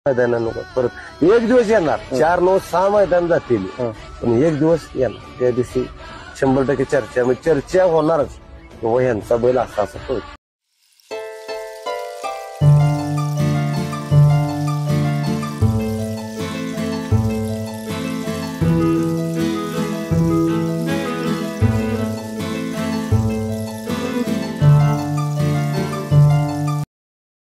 मैदान नको परत एक दिवस येणार 4-9-6 मैदान जातील पण एक दिवस येणार त्या दिवशी 100% चर्चा होणारच यांचा बैल असा पळतो.